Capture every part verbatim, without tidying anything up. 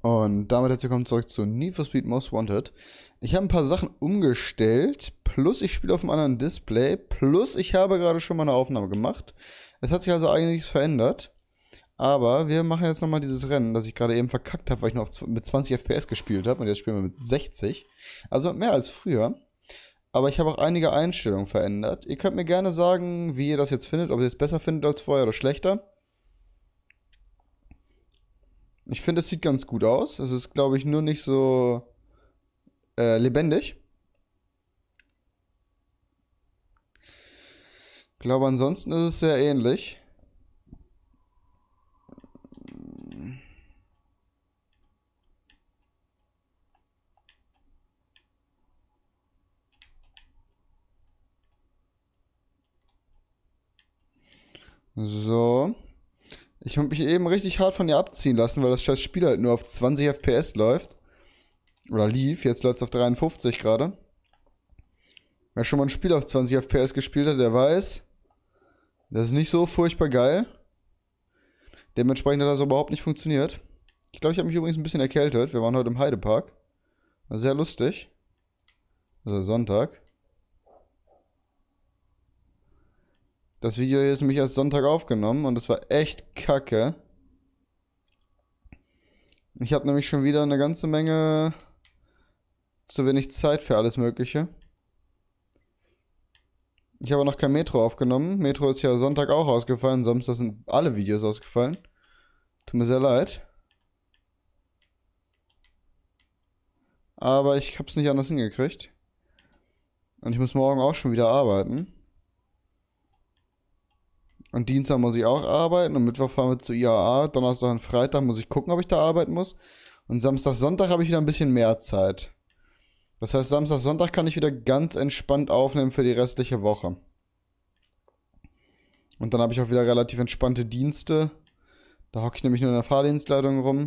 Und damit herzlich willkommen zurück zu Need for Speed Most Wanted. Ich habe ein paar Sachen umgestellt, plus ich spiele auf einem anderen Display, plus ich habe gerade schon mal eine Aufnahme gemacht. Es hat sich also einiges verändert. Aber wir machen jetzt nochmal dieses Rennen, das ich gerade eben verkackt habe, weil ich noch mit zwanzig F P S gespielt habe. Und jetzt spielen wir mit sechzig. Also mehr als früher. Aber ich habe auch einige Einstellungen verändert. Ihr könnt mir gerne sagen, wie ihr das jetzt findet, ob ihr es besser findet als vorher oder schlechter. Ich finde, es sieht ganz gut aus. Es ist, glaube ich, nur nicht so äh, lebendig. Ich glaube, ansonsten ist es sehr ähnlich. So. Ich habe mich eben richtig hart von ihr abziehen lassen, weil das scheiß Spiel halt nur auf zwanzig F P S läuft. Oder lief, jetzt läuft es auf dreiundfünfzig gerade. Wer schon mal ein Spiel auf zwanzig F P S gespielt hat, der weiß, das ist nicht so furchtbar geil. Dementsprechend hat das überhaupt nicht funktioniert. Ich glaube, ich habe mich übrigens ein bisschen erkältet. Wir waren heute im Heidepark. War sehr lustig. Also Sonntag. Das Video hier ist nämlich erst Sonntag aufgenommen und es war echt kacke. Ich habe nämlich schon wieder eine ganze Menge zu wenig Zeit für alles Mögliche. Ich habe noch kein Metro aufgenommen. Metro ist ja Sonntag auch ausgefallen. Samstag sind alle Videos ausgefallen. Tut mir sehr leid. Aber ich habe es nicht anders hingekriegt. Und ich muss morgen auch schon wieder arbeiten. Und Dienstag muss ich auch arbeiten und Mittwoch fahren wir zu I A A. Donnerstag und Freitag muss ich gucken, ob ich da arbeiten muss. Und Samstag, Sonntag habe ich wieder ein bisschen mehr Zeit. Das heißt, Samstag, Sonntag kann ich wieder ganz entspannt aufnehmen für die restliche Woche. Und dann habe ich auch wieder relativ entspannte Dienste. Da hocke ich nämlich nur in der Fahrdienstleitung rum.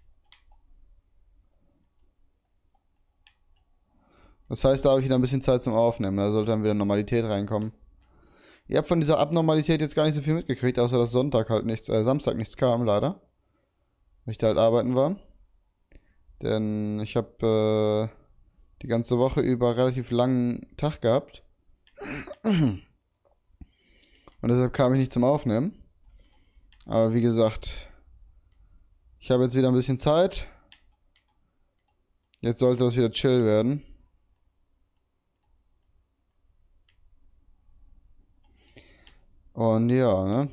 Das heißt, da habe ich wieder ein bisschen Zeit zum Aufnehmen. Da sollte dann wieder Normalität reinkommen. Ihr habt von dieser Abnormalität jetzt gar nicht so viel mitgekriegt, außer dass Sonntag halt nichts, äh, Samstag nichts kam, leider. Weil ich da halt arbeiten war. Denn ich habe äh, die ganze Woche über relativ langen Tag gehabt. Und deshalb kam ich nicht zum Aufnehmen. Aber wie gesagt, ich habe jetzt wieder ein bisschen Zeit. Jetzt sollte das wieder chill werden. Und ja, ne?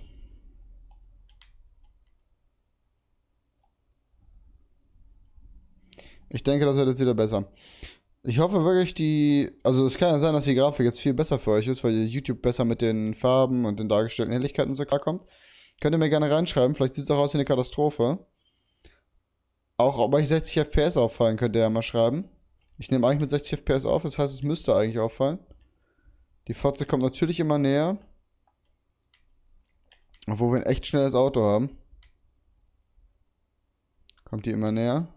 Ich denke, das wird jetzt wieder besser. Ich hoffe wirklich, die... Also es kann ja sein, dass die Grafik jetzt viel besser für euch ist, weil YouTube besser mit den Farben und den dargestellten Helligkeiten und so klarkommt. Könnt ihr mir gerne reinschreiben, vielleicht sieht es auch aus wie eine Katastrophe. Auch ob euch sechzig F P S auffallen, könnt ihr ja mal schreiben. Ich nehme eigentlich mit sechzig F P S auf, das heißt, es müsste eigentlich auffallen. Die Fotze kommt natürlich immer näher. Obwohl wir ein echt schnelles Auto haben. Kommt die immer näher.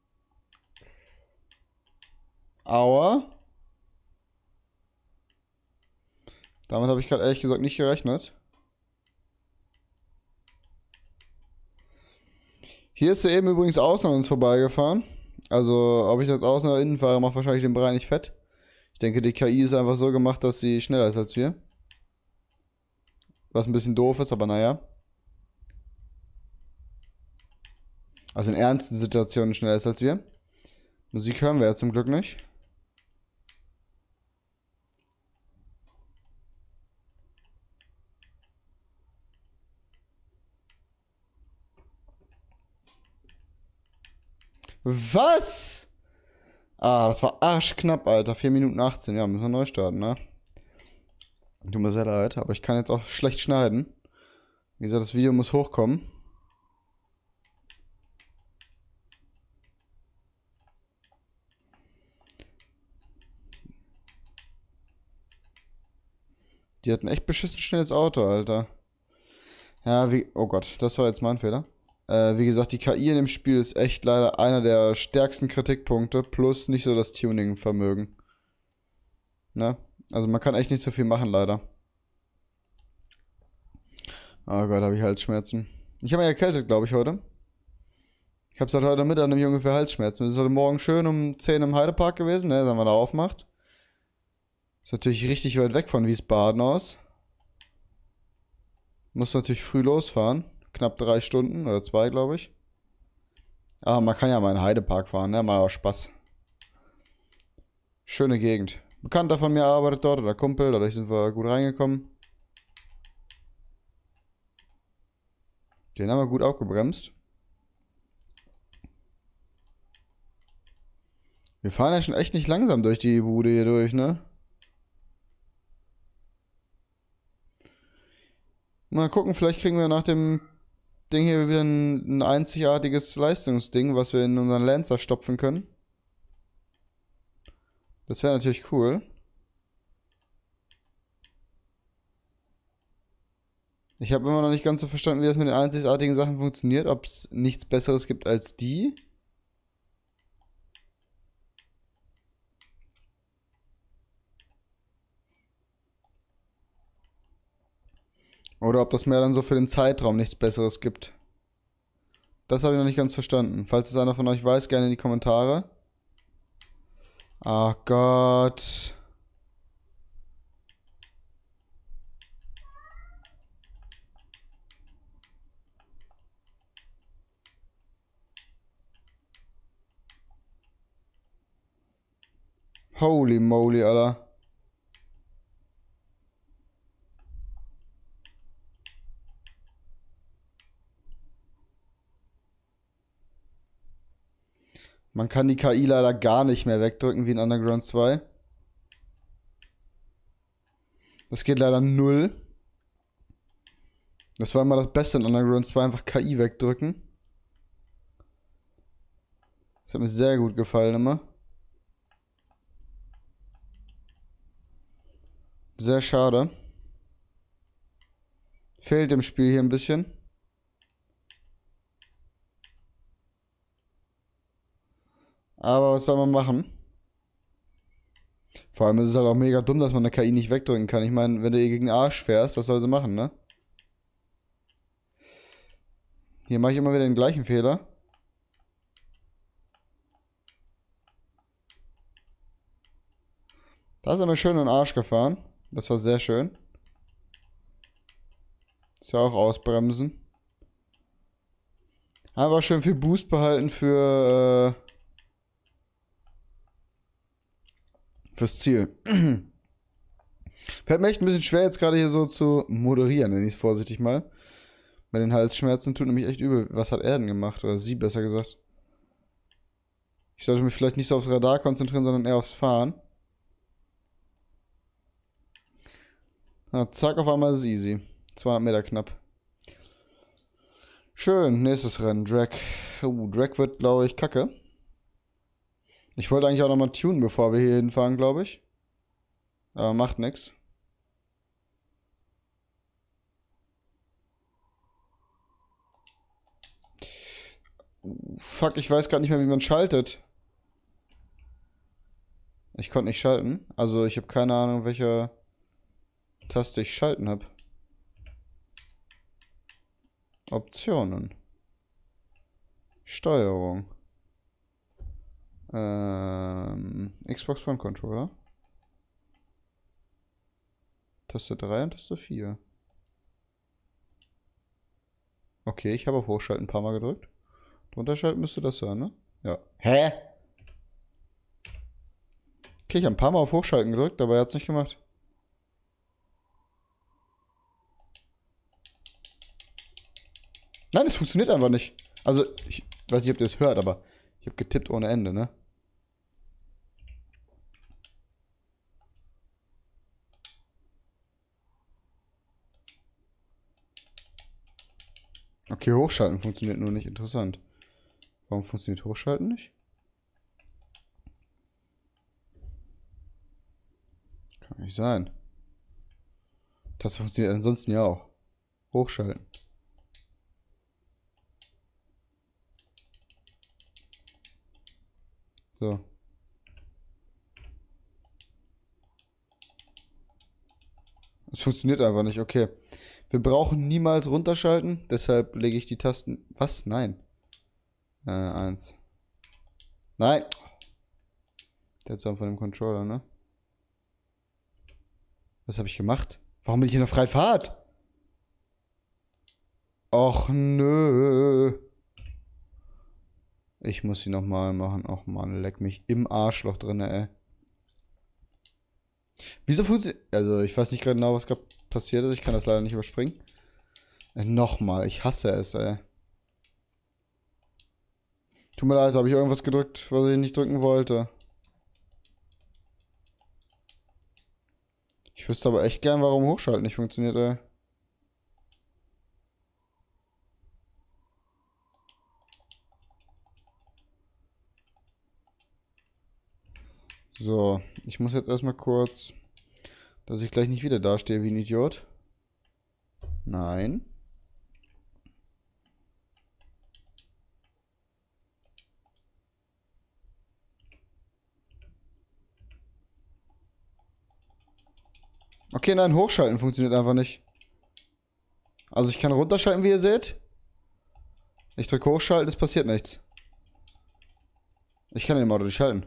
Aua. Damit habe ich gerade ehrlich gesagt nicht gerechnet. Hier ist sie eben übrigens außen an uns vorbeigefahren. Also, ob ich jetzt außen oder innen fahre, macht wahrscheinlich den Brei nicht fett. Ich denke, die K I ist einfach so gemacht, dass sie schneller ist als wir. Was ein bisschen doof ist, aber naja. Also in ernsten Situationen schneller ist als wir. Musik hören wir ja zum Glück nicht. Was? Ah, das war arschknapp, Alter. vier Minuten achtzehn. Ja, müssen wir neu starten, ne? Tut mir sehr leid, aber ich kann jetzt auch schlecht schneiden. Wie gesagt, das Video muss hochkommen. Die hatten echt beschissen schnelles Auto, Alter. Ja, wie... Oh Gott, das war jetzt mein Fehler. Äh, wie gesagt, die K I in dem Spiel ist echt leider einer der stärksten Kritikpunkte. Plus nicht so das Tuning-Vermögen. Ne? Also man kann echt nicht so viel machen, leider. Oh Gott, habe ich Halsschmerzen. Ich habe mich erkältet, glaube ich, heute. Ich habe seit heute Mittag nämlich ungefähr Halsschmerzen. Wir sind heute Morgen schön um zehn im Heidepark gewesen, ne, wenn man da aufmacht. Ist natürlich richtig weit weg von Wiesbaden aus. Muss natürlich früh losfahren. Knapp drei Stunden oder zwei, glaube ich. Aber man kann ja mal in den Heidepark fahren, ne? Mal auch Spaß. Schöne Gegend. Bekannter von mir arbeitet dort, oder Kumpel, dadurch sind wir gut reingekommen. Den haben wir gut abgebremst. Wir fahren ja schon echt nicht langsam durch die Bude hier durch, ne? Mal gucken, vielleicht kriegen wir nach dem Ding hier wieder ein, ein einzigartiges Leistungsding, was wir in unseren Lancer stopfen können. Das wäre natürlich cool. Ich habe immer noch nicht ganz so verstanden, wie das mit den einzigartigen Sachen funktioniert. Ob es nichts Besseres gibt als die. Oder ob das mehr dann so für den Zeitraum nichts Besseres gibt. Das habe ich noch nicht ganz verstanden. Falls es einer von euch weiß, gerne in die Kommentare. Ach Gott. Holy moly, Alter. Man kann die K I leider gar nicht mehr wegdrücken wie in Underground zwei. Das geht leider null. Das war immer das Beste in Underground zwei, einfach K I wegdrücken. Das hat mir sehr gut gefallen immer. Sehr schade. Fehlt im Spiel hier ein bisschen. Aber was soll man machen? Vor allem ist es halt auch mega dumm, dass man eine K I nicht wegdrücken kann. Ich meine, wenn du ihr gegen den Arsch fährst, was soll sie machen, ne? Hier mache ich immer wieder den gleichen Fehler. Da ist er mir schön in den Arsch gefahren. Das war sehr schön. Ist ja auch ausbremsen. Einfach schön viel Boost behalten für... Äh, fürs Ziel. Fällt mir echt ein bisschen schwer, jetzt gerade hier so zu moderieren, nenne ich es vorsichtig mal. Bei den Halsschmerzen tut nämlich echt übel. Was hat er denn gemacht? Oder sie, besser gesagt. Ich sollte mich vielleicht nicht so aufs Radar konzentrieren, sondern eher aufs Fahren. Na, zack, auf einmal ist es easy. zweihundert Meter knapp. Schön, nächstes Rennen. Drag. Oh, Drag wird, glaube ich, kacke. Ich wollte eigentlich auch nochmal tunen, bevor wir hier hinfahren, glaube ich. Aber macht nix. Fuck, ich weiß gerade nicht mehr, wie man schaltet. Ich konnte nicht schalten. Also ich habe keine Ahnung, welche Taste ich schalten habe. Optionen. Steuerung. Ähm, Xbox One Controller. Taste drei und Taste vier. Okay, ich habe auf Hochschalten ein paar Mal gedrückt. Drunter schalten müsste das sein, ne? Ja. Hä? Okay, ich habe ein paar Mal auf Hochschalten gedrückt, aber er hat es nicht gemacht. Nein, es funktioniert einfach nicht. Also, ich weiß nicht, ob ihr es hört, aber ich habe getippt ohne Ende, ne? Okay, Hochschalten funktioniert nur nicht. Interessant. Warum funktioniert Hochschalten nicht? Kann nicht sein. Das funktioniert ansonsten ja auch. Hochschalten. So. Es funktioniert einfach nicht. Okay. Wir brauchen niemals runterschalten. Deshalb lege ich die Tasten... Was? Nein. Äh, eins. Nein! Der Zaun von dem Controller, ne? Was habe ich gemacht? Warum bin ich in der freien Fahrt? Och, nö. Ich muss sie nochmal machen. Och, Mann, leck mich im Arschloch drin, ey. Wieso funktioniert... Also, ich weiß nicht genau, was gerade passiert ist. Ich kann das leider nicht überspringen. Äh, nochmal. Ich hasse es, ey. Tut mir leid, habe ich irgendwas gedrückt, was ich nicht drücken wollte. Ich wüsste aber echt gern, warum Hochschalten nicht funktioniert, ey. So, ich muss jetzt erstmal kurz, dass ich gleich nicht wieder dastehe wie ein Idiot. Nein. Okay, nein, hochschalten funktioniert einfach nicht. Also ich kann runterschalten, wie ihr seht. Ich drücke hochschalten, es passiert nichts. Ich kann den Auto nicht schalten.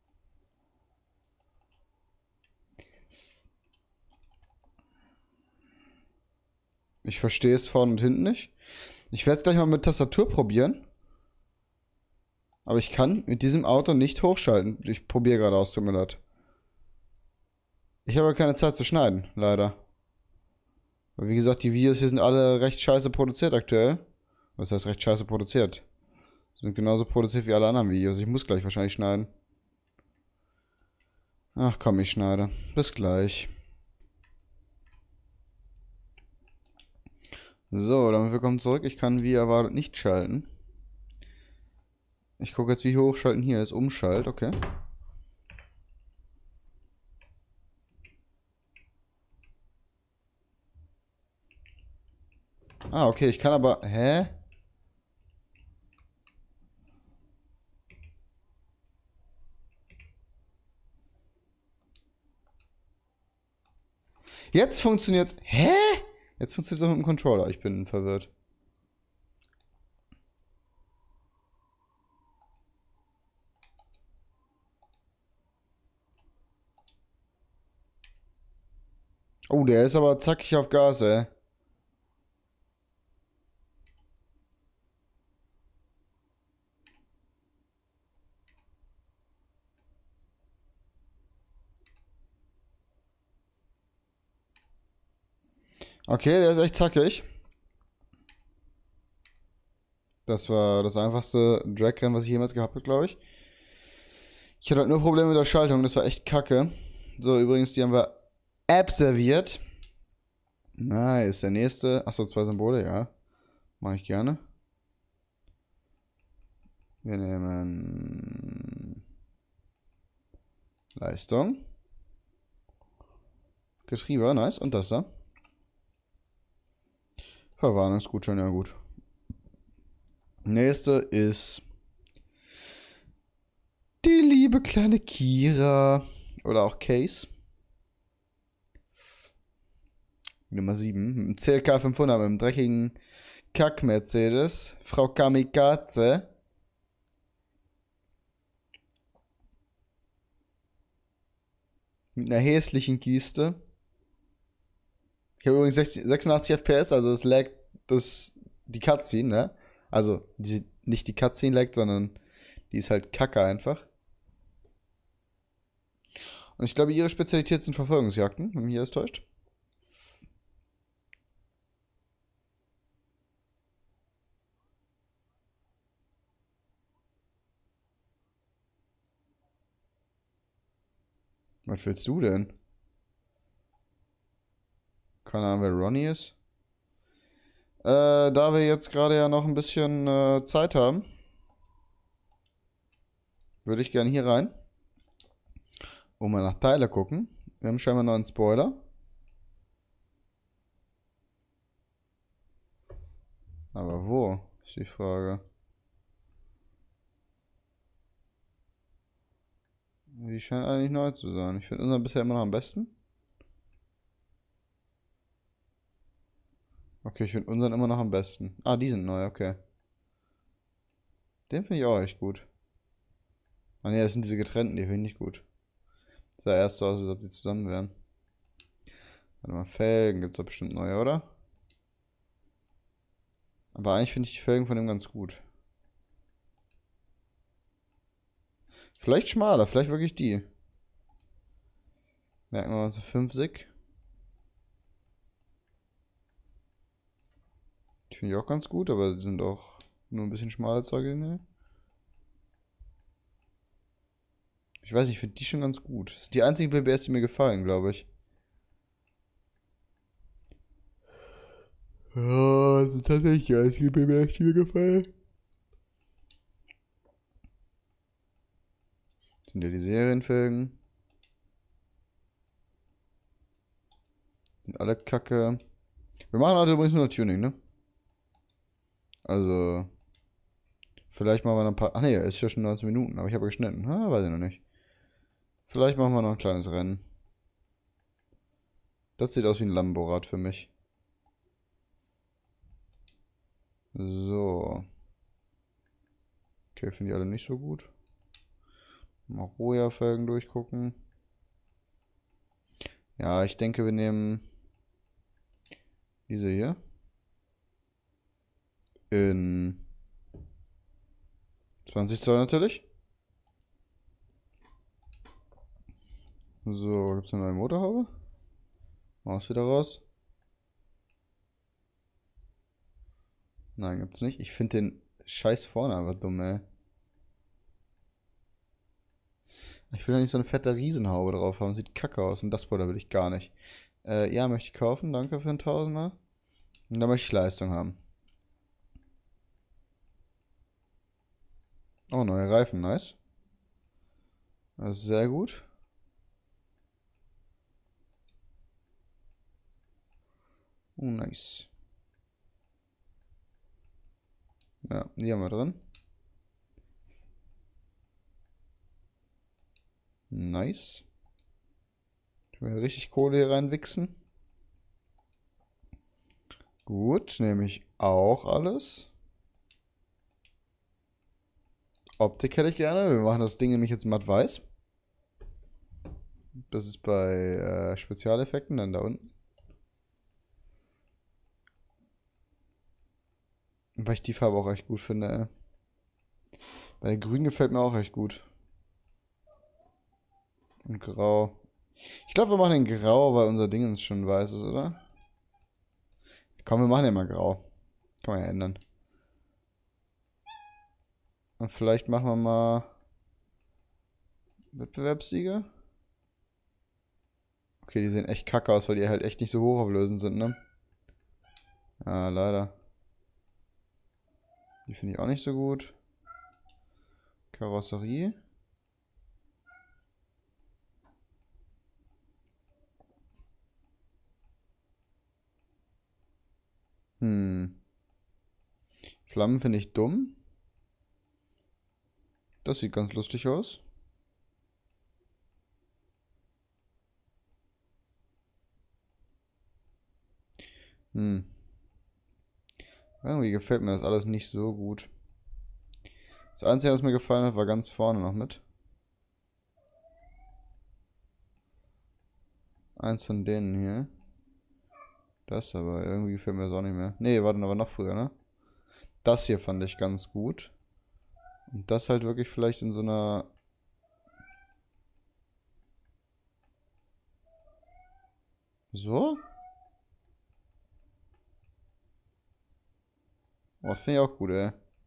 Ich verstehe es vorne und hinten nicht. Ich werde es gleich mal mit Tastatur probieren. Aber ich kann mit diesem Auto nicht hochschalten. Ich probiere gerade aus, tut mir leid. Ich habe keine Zeit zu schneiden, leider. Weil wie gesagt, die Videos hier sind alle recht scheiße produziert aktuell. Was heißt recht scheiße produziert? Sind genauso produziert wie alle anderen Videos. Ich muss gleich wahrscheinlich schneiden. Ach komm, ich schneide. Bis gleich. So, dann willkommen zurück. Ich kann wie erwartet nicht schalten. Ich gucke jetzt, wie hochschalten hier ist. Umschalt, okay. Ah, okay, ich kann aber... Hä? Jetzt funktioniert... Hä? Jetzt funktioniert es auch mit dem Controller. Ich bin verwirrt. Oh, der ist aber zackig auf Gas, ey. Okay, der ist echt zackig. Das war das einfachste Drag-Rennen, was ich jemals gehabt habe, glaube ich. Ich hatte halt nur Probleme mit der Schaltung, das war echt kacke. So, übrigens, die haben wir absolviert. Nice, der nächste. Achso, zwei Symbole, ja. Mache ich gerne. Wir nehmen Leistung. Geschrieben, nice. Und das da. Verwarnungsgutschein, ja gut. Nächste ist die liebe kleine Kira. Oder auch Case. Nummer sieben. Mit dem C L K fünfhundert, mit dem dreckigen Kack-Mercedes. Frau Kamikaze. Mit einer hässlichen Kiste. Ich habe übrigens sechsundachtzig F P S, also es laggt das, die Cutscene, ne? Also, die, nicht die Cutscene laggt, sondern die ist halt kacke einfach. Und ich glaube, ihre Spezialität sind Verfolgungsjagden, wenn mich das täuscht. Was willst du denn? Keine Ahnung, wer Ronnie ist. Äh, da wir jetzt gerade ja noch ein bisschen äh, Zeit haben, würde ich gerne hier rein. Und mal nach Teile gucken. Wir haben scheinbar noch einen Spoiler. Aber wo, ist die Frage. Die scheint eigentlich neu zu sein. Ich finde unseren bisher immer noch am besten. Okay, ich finde unseren immer noch am besten. Ah, die sind neu, okay. Den finde ich auch echt gut. Ah ne, das sind diese getrennten, die finde ich nicht gut. Das sah erst so aus, als ob die zusammen wären. Warte mal, Felgen gibt es doch bestimmt neue, oder? Aber eigentlich finde ich die Felgen von dem ganz gut. Vielleicht schmaler, vielleicht wirklich die. Merken wir mal so fünfzig. Die finde ich auch ganz gut, aber die sind auch nur ein bisschen schmaler als originell. Ich weiß nicht, ich finde die schon ganz gut. Das sind die einzigen P B S, die mir gefallen, glaube ich. Ja, das sind tatsächlich die einzigen P B S, die mir gefallen. Das sind ja die Serienfelgen. Sind alle kacke. Wir machen heute übrigens nur Tuning, ne? Also. Vielleicht machen wir noch ein paar. Ach ne, ist ja schon neunzehn Minuten, aber ich habe geschnitten. Ah, weiß ich noch nicht. Vielleicht machen wir noch ein kleines Rennen. Das sieht aus wie ein Lamborad für mich. So. Okay, finde ich alle nicht so gut. Mal Roja-Felgen durchgucken. Ja, ich denke, wir nehmen diese hier. In zwanzig Zoll natürlich. So, gibt es eine neue Motorhaube? Maus wieder raus. Nein, gibt's nicht. Ich finde den Scheiß vorne einfach dumm, ey. Ich will ja nicht so eine fette Riesenhaube drauf haben. Sieht kacke aus. Und das Boiler will ich gar nicht. Äh, ja, möchte ich kaufen. Danke für einen Tausender. Und da möchte ich Leistung haben. Oh, neue Reifen. Nice. Das ist sehr gut. Oh, nice. Ja, die haben wir drin. Nice. Ich will richtig Kohle hier reinwichsen. Gut, nehme ich auch alles. Optik hätte ich gerne. Wir machen das Ding nämlich jetzt matt weiß. Das ist bei äh, Spezialeffekten dann da unten. Weil ich die Farbe auch echt gut finde, ey. Bei Grün gefällt mir auch echt gut. Und Grau. Ich glaube, wir machen den Grau, weil unser Ding schon weiß ist, oder? Komm, wir machen den mal Grau. Kann man ja ändern. Und vielleicht machen wir mal Wettbewerbssieger. Okay, die sehen echt kacke aus, weil die halt echt nicht so hochauflösend sind, ne? Ja, leider. Die finde ich auch nicht so gut. Karosserie. Hm. Flammen finde ich dumm. Das sieht ganz lustig aus. Hm. Irgendwie gefällt mir das alles nicht so gut. Das Einzige, was mir gefallen hat, war ganz vorne noch mit. Eins von denen hier. Das aber, irgendwie gefällt mir das auch nicht mehr. Nee, war dann aber noch früher, ne? Das hier fand ich ganz gut. Und das halt wirklich vielleicht in so einer... So? Oh, das finde ich auch gut, ey.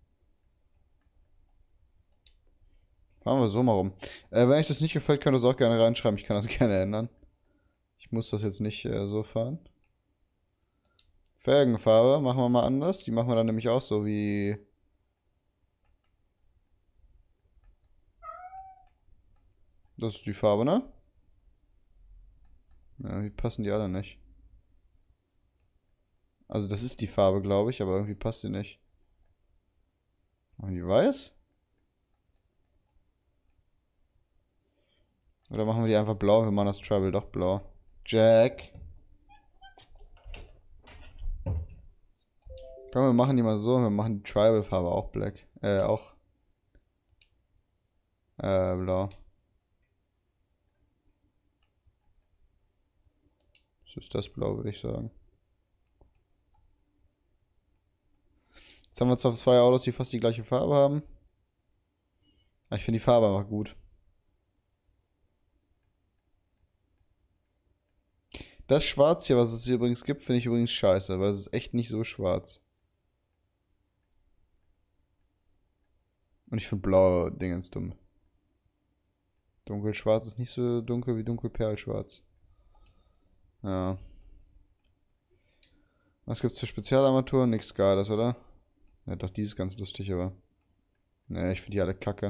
Fahren wir so mal rum. Äh, wenn euch das nicht gefällt, könnt ihr es auch gerne reinschreiben. Ich kann das gerne ändern. Ich muss das jetzt nicht äh, so fahren. Felgenfarbe machen wir mal anders. Die machen wir dann nämlich auch so wie... Das ist die Farbe, ne? Ja, wie passen die alle nicht? Also das ist die Farbe, glaube ich, aber irgendwie passt die nicht. Machen die weiß? Oder machen wir die einfach blau? Wir machen das Tribal doch blau. Jack. Komm, wir machen die mal so. Wir machen die Tribal-Farbe auch black. Äh, auch Äh, blau. Was ist das Blau, würde ich sagen. Jetzt haben wir zwar zwei Autos, die fast die gleiche Farbe haben. Aber ich finde die Farbe einfach gut. Das Schwarz hier, was es hier übrigens gibt, finde ich übrigens scheiße, weil es ist echt nicht so schwarz. Und ich finde blaue Dingens dumm. Dunkelschwarz ist nicht so dunkel wie dunkelperlschwarz. Ja. Was gibt's für Spezialarmaturen? Nix Geiles, oder? Ja, doch, die ist ganz lustig, aber. Ne, ich finde die alle kacke.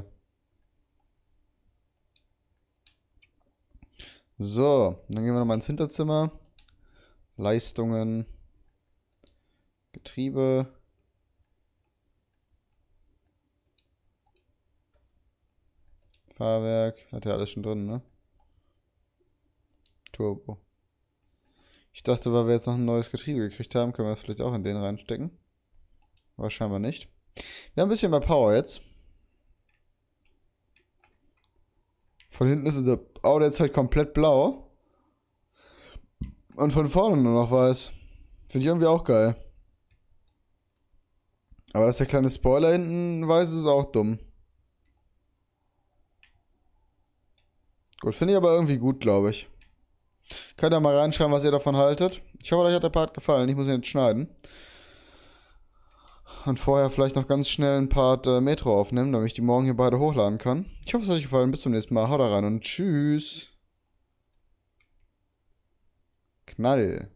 So, dann gehen wir nochmal ins Hinterzimmer. Leistungen. Getriebe. Fahrwerk. Hat ja alles schon drin, ne? Turbo. Ich dachte, weil wir jetzt noch ein neues Getriebe gekriegt haben, können wir das vielleicht auch in den reinstecken. Aber scheinbar nicht. Wir haben ein bisschen mehr Power jetzt. Von hinten ist das Auto jetzt halt komplett blau. Und von vorne nur noch weiß. Finde ich irgendwie auch geil. Aber dass der kleine Spoiler hinten weiß, ist auch dumm. Gut, finde ich aber irgendwie gut, glaube ich. Könnt ihr mal reinschreiben, was ihr davon haltet. Ich hoffe, euch hat der Part gefallen. Ich muss ihn jetzt schneiden. Und vorher vielleicht noch ganz schnell ein Part äh, Metro aufnehmen, damit ich die morgen hier beide hochladen kann. Ich hoffe, es hat euch gefallen. Bis zum nächsten Mal. Haut da rein und tschüss. Knall.